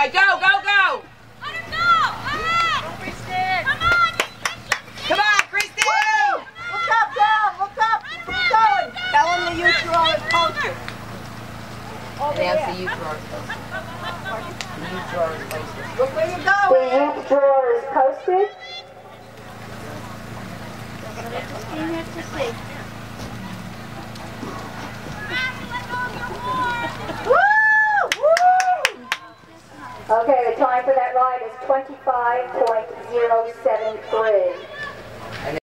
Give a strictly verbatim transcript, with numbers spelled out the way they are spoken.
right, go, go, go. Let him go. Ahead. Kristen. Come on. Come on, Kristen. Woo! Look up, down. Look up. Keep going. Tell him the youth drawer is posted. Over Announce there. the youth drawer is posted. The youth drawer is posted. Look where you're going. The youth drawer is posted. Okay, the time for that ride is twenty-five point zero seven three.